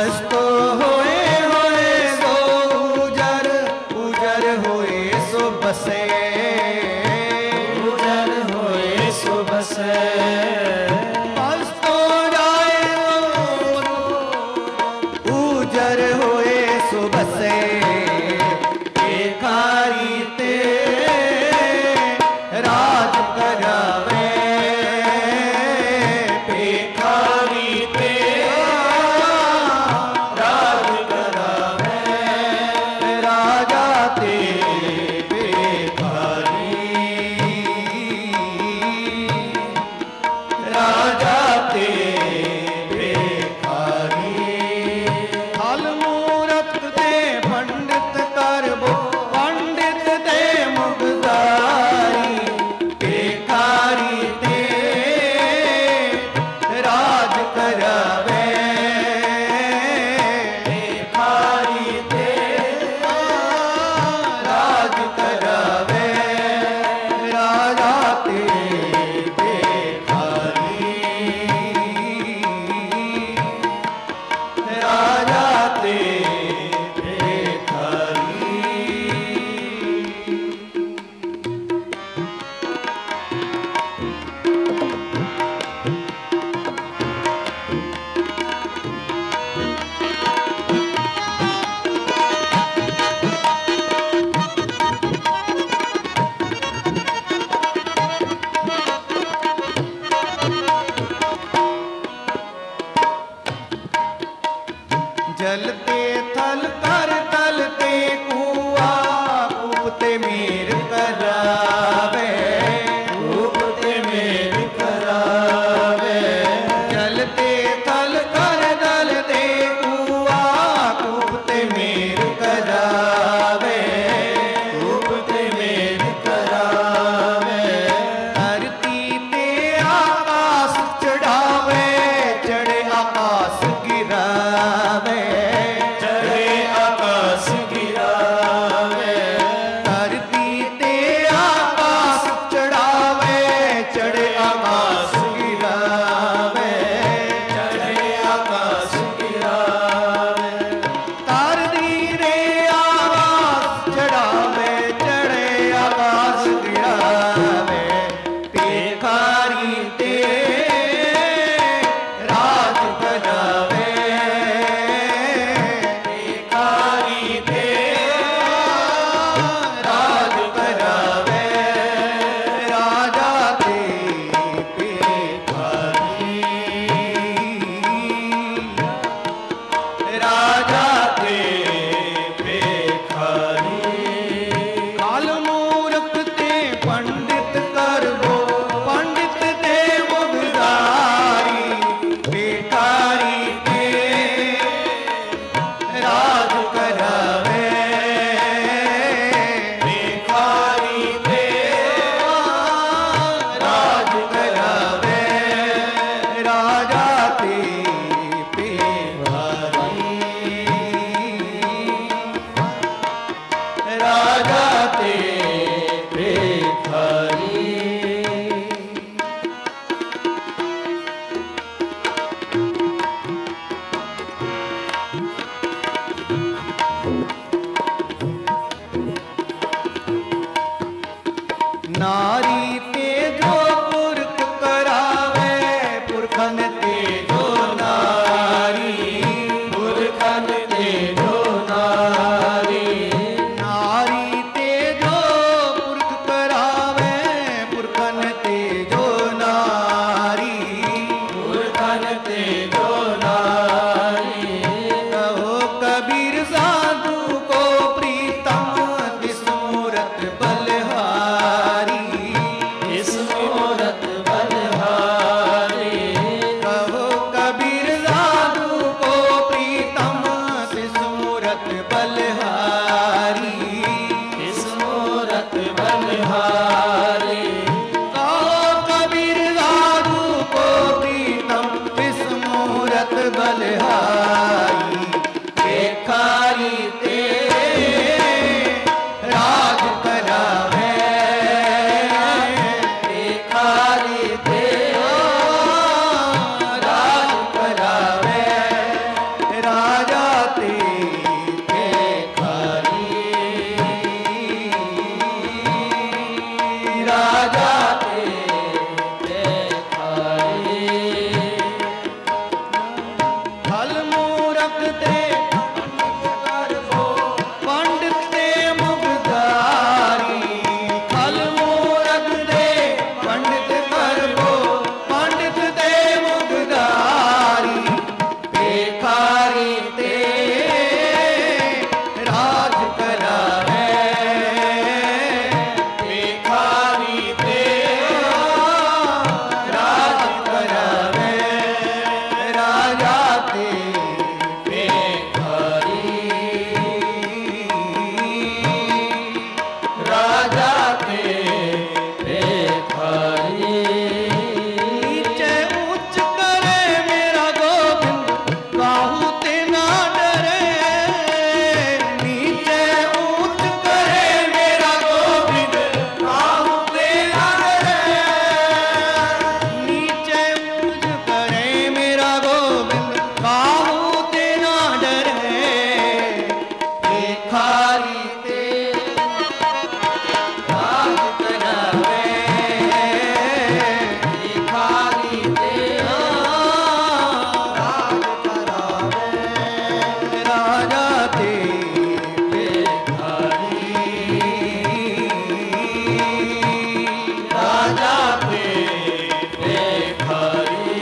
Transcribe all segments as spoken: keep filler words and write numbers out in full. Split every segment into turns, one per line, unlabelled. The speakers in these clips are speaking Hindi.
मस्त होए होए सो उजर, उजर होए सो बसे,
उजर होए सो बसे।
मस्त हो जाए उजर होए सो बसे, भिखारी ते राज करावे,
भिखारी ते राज करावे,
राजा ते भिखारी, राजा ते भिखारी। हल मूरत दे पंडित करबो, पंडित दे मुगदारी, भिखारी ते राज करावे, भिखारी ते राज करावे, राजा ते भिखारी, राजा ते भिखारी। जलते थल कर तलते कुआ, कूपते मीर करावे,
कूपते मेर करावे,
जलते थल कर तलते कुआ, कूपते मीर करावे,
कूपते मेर करावे।
धरती ते आकाश चढ़ावे, चढ़े आकाश गिरावे,
चढ़े आकाश
राजा ते भिखारी राजा ते भिखारी फल मूरख ते पंडित ते मुगदारी फल मूरख ते पंडित करबो पंडित ते मुगदारी भिखारी ते राज करावे भिखारी ते राज करावे राजा ते भिखारी राजा ते भिखारी नीचे उच्च करे मेरा गोविंद काहू ते ना डरे नीचे उच्च करे मेरा गोविंद काहू ते ना डरे नीचे उच्च करे मेरा गोविंद काहू ते ना डरे भिखारी ते राज करावे भिखारी ते राज करावे राजा ते भिखारी राजा ते भिखारी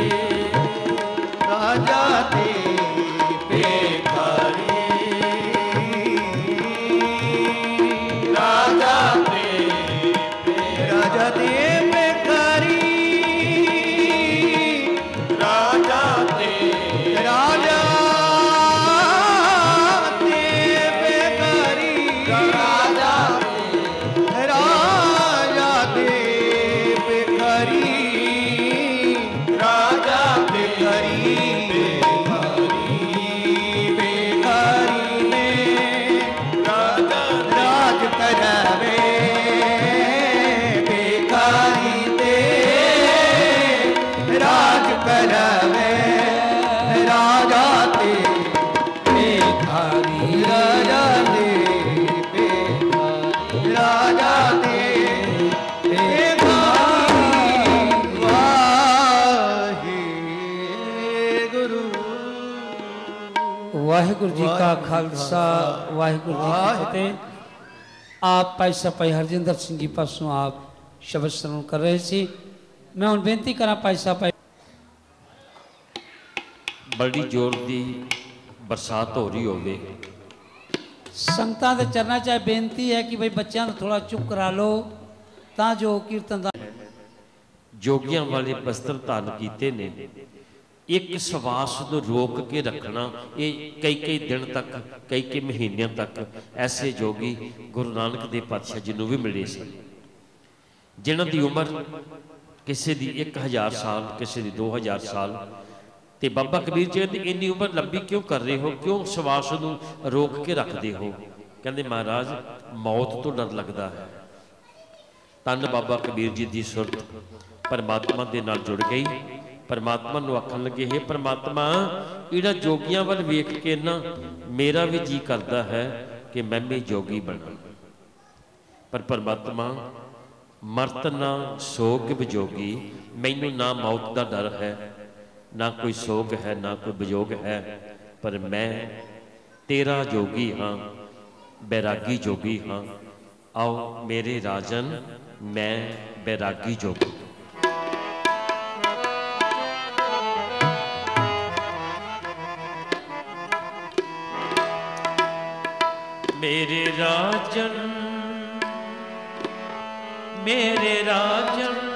राजा ते भिखारी राजा ते राजा ते भिखारी राजा ते राजा ते भिखारी राजा ते राजा ते भिखारी राजा भिखारी भिखारी ने राजा राज करावे भिखारी ते राज करावे राजा ते भिखारी राजा ते भिखारी राजा ते भिखारी वाहिगुरु
वाहिगुरु जी का खालसा वाहिगुरु जी की फतेह। आप भाई सपाई हरजिंदर सिंह जी पासों आप शब्द श्रवण कर रहे सी। मैं हूँ बेनती करा भाई सपाई
बड़ी जोर की बरसात हो रही होवे
संगतां दे चरना चाहे बेनती है कि भाई बच्चों को थोड़ा चुप करा लो ता जो कीर्तन दा
जोगियां वाले वस्त्र धारण कीते ने एक सवास ਨੂੰ रोक के रखना ये कई कई दिन तक कई कई महीनों तक ऐसे जोगी गुरु नानक देव पातशाह जी ਨੂੰ भी मिले सन जिन्हां दी उम्र किसी दी एक हजार साल किसी दी दो हजार साल ते बाबा कबीर जी ने इन्नी उम्र लंबी क्यों कर रहे हो क्यों सवास ਨੂੰ रोक के रखते हो कहते महाराज मौत तो डर लगता है। तन बाबा कबीर जी की सुरत परमात्मा के नाल जुड़ गई परमात्मा नूं आखण लगे हे परमात्मा इहड़ा जोगियां वल वेख के ना मेरा भी जी करता है कि मैं भी जोगी बना पर परमात्मा मरत ना सोग विजोगी मैनू ना मौत का डर है ना कोई सोग है ना कोई विजोग है पर मैं तेरा जोगी हाँ बैरागी जोगी हाँ आओ मेरे राजन मैं बैरागी जोगी। मेरे राजन मेरे राजन